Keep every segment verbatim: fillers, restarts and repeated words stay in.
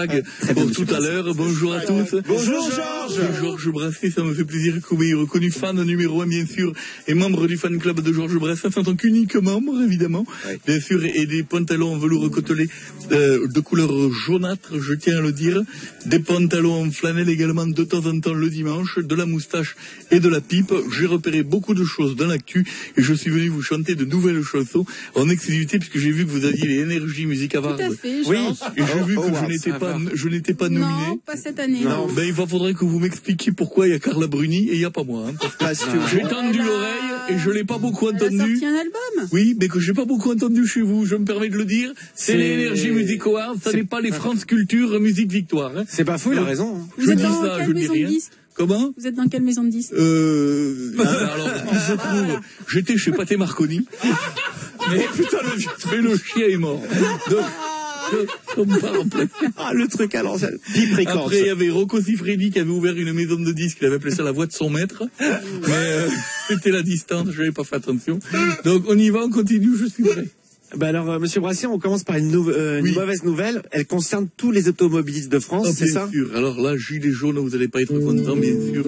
blague ah, pour tout à l'heure. Bonjour à tous. Bonjour Georges. Georges Brassens, ça me fait plaisir que vous m'ayez reconnu fan numéro un, bien sûr, et membre du fan club de Georges Brassens en tant qu'unique membre, évidemment. Oui. Bien sûr, et des pantalons en velours côtelé euh, de couleur jaunâtre, je tiens à le dire. Des pantalons en flanelle également de temps en temps le dimanche, de la moustache et de la pipe. J'ai repéré beaucoup de choses dans l'actu et je suis venu vous chanter de nouvelles chansons en exclusivité puisque j'ai vu que vous aviez les énergies musiques avardes. Tout à fait, oui, et j'ai oh, vu oh, que wow, je n'étais pas, je n'étais pas nominé. Non, pas cette année. Non. Ben, il va faudrait que vous m'expliquiez pourquoi il y a Carla Bruni et il n'y a pas moi. Hein, parce que ah, j'ai tendu a... l'oreille et je l'ai pas beaucoup entendu. Elle a sorti un album. Oui, mais que j'ai pas beaucoup entendu chez vous. Je me permets de le dire. C'est les énergies Music Awards. Ça n'est pas les France Culture Musique Victoire. Hein. C'est pas fou, il a raison. Hein. Vous je êtes dis dans ça, quelle je maison dis de rien. disques? Comment? Vous êtes dans quelle maison de disques? Euh, alors, il se trouve, j'étais chez Pathé Marconi. Mais putain, le, mais le chien est mort. Donc, on me parle en plein. Ah, le truc à l'ancienne. Après, il y avait Rocco Siffredi qui avait ouvert une maison de disques. Il avait appelé ça la voix de son maître. Mais euh, c'était la distance, je n'avais pas fait attention. Donc, on y va, on continue, je suis prêt. Ben alors, euh, Monsieur Brassens, on commence par une, nou euh, oui. une mauvaise nouvelle. Elle concerne tous les automobilistes de France, oh, c'est ça? Bien sûr. Alors là, gilet jaune, vous n'allez pas être content, bien sûr.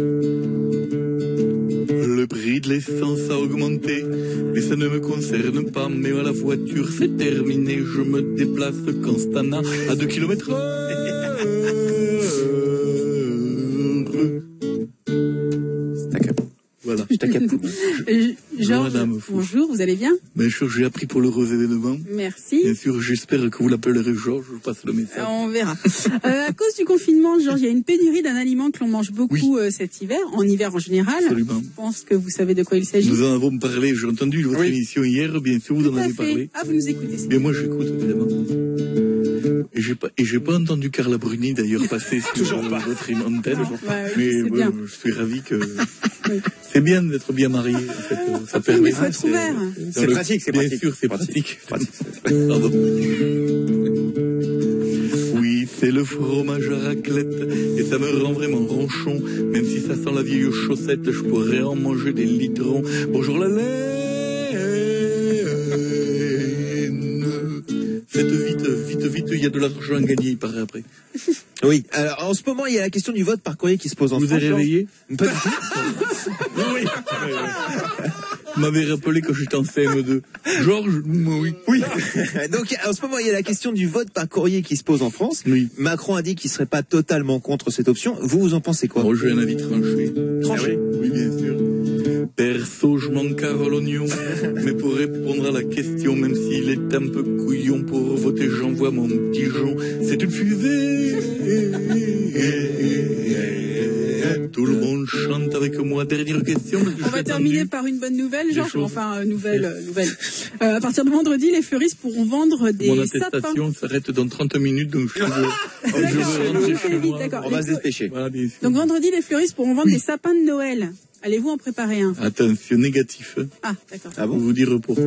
Le prix de l'essence a augmenté, mais ça ne me concerne pas. Mais à la voiture, c'est terminé. Je me déplace constamment à deux kilomètres heure. Voilà. euh, Georges, bonjour, vous allez bien? Bien sûr, j'ai appris pour l'heureux événement. Merci. Bien sûr, j'espère que vous l'appellerez Georges, je passe le message. Euh, on verra. euh, à cause du confinement, Georges, il y a une pénurie d'un aliment que l'on mange beaucoup oui. euh, cet hiver, en hiver en général. Absolument. Je pense que vous savez de quoi il s'agit. Nous en avons parlé, j'ai entendu votre oui. émission hier, bien sûr, vous Tout en avez fait. parlé. Ah, vous nous écoutez. Bien, moi j'écoute, évidemment. Et j'ai pas, et j'ai pas entendu Carla Bruni d'ailleurs passer sur euh, votre antenne. Bah, oui, mais ouais, bien. je suis ravi que. Oui. C'est bien d'être bien marié. En fait, ça oui, permet. Mais faut être ouvert. C'est pratique, c'est pratique. Bien sûr, c'est pratique. pratique. Pardon. Oui, c'est le fromage à raclette et ça me rend vraiment ronchon. Même si ça sent la vieille chaussette, je pourrais en manger des litrons. Bonjour la laine. Faites vite, vite, vite, il y a de l'argent à gagner, il paraît après. Oui, alors en ce moment, il y a la question du vote par courrier qui se pose en France. Vous avez réveillé? Pas du tout. Oui. Vous m'avez rappelé que j'étais en C M deux. Georges, oui. Oui. Donc, en ce moment, il y a la question du vote par courrier qui se pose en France. Oui. Macron a dit qu'il ne serait pas totalement contre cette option. Vous, vous en pensez quoi? Oh, j'ai un avis tranché. Tranché? Oui, bien sûr. Perso, je m'en carre l'oignon. Mais pour répondre à la question, même s'il est un peu couillon, pour voter, j'envoie mon petit jon. C'est une fusée. Tout le monde chante avec moi. Dernière question. On va terminer attendu. par une bonne nouvelle, Georges. Enfin, euh, nouvelle, euh, nouvelle. Euh, à partir de vendredi, les fleuristes pourront vendre des sapins. Mon attestation s'arrête dans trente minutes, donc je, je, je veux rentrer chez moi. On va se dépêcher. Voilà, donc vendredi, les fleuristes pourront vendre oui. des sapins de Noël. Allez-vous en préparer un? Attention, négatif. Ah, d'accord. Ah bon? Vous dire pourquoi.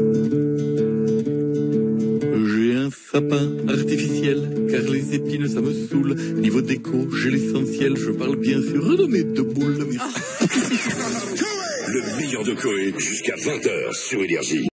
J'ai un sapin artificiel, car les épines, ça me saoule. Niveau déco, j'ai l'essentiel. Je parle bien sûr de mes deux boules. Le meilleur de Coé, jusqu'à vingt heures sur Énergie.